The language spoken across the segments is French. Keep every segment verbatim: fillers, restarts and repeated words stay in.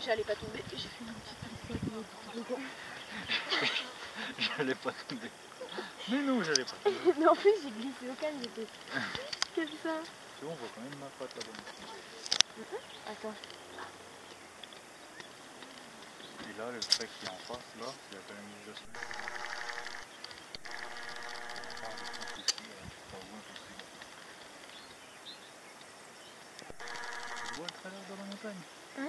J'allais pas tomber, j'ai fait une petite glissade. J'allais pas tomber. Mais non, j'allais pas tomber. Mais en plus, j'ai glissé au calme, j'étais comme ça. C'est bon, on voit quand même ma patte là-bas. Attends. Et là, le trait qui est en face, là, c'est la canalisation. Tu vois le trait là dans la montagne? Hein?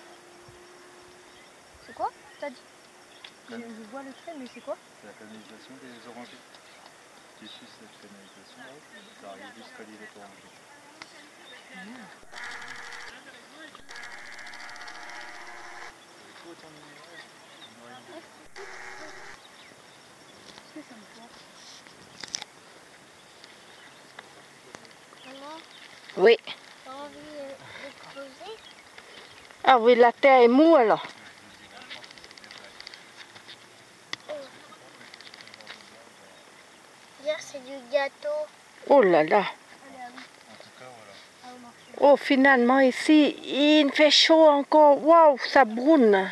C'est quoi? T'as dit? Je, je vois le trait, mais c'est quoi? C'est la canalisation des orangers. Tu suis cette canalisation là, ça arrive jusqu'à l'île des orangers. Mmh. Est-ce que ça me porte? Maman, Oui. t'as envie de creuser? Ah oui, la terre est mou alors. Dire c'est du gâteau. Oh là là. En tout cas, voilà. Oh, finalement ici, il fait chaud encore. Waouh, ça brûle.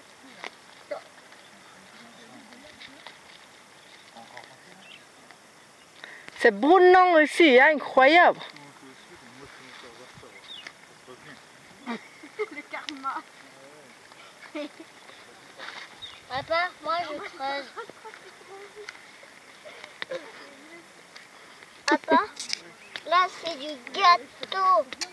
C'est brûlant ici, hein, incroyable. Le karma. Papa, moi je creuse. Papa, là c'est du gâteau.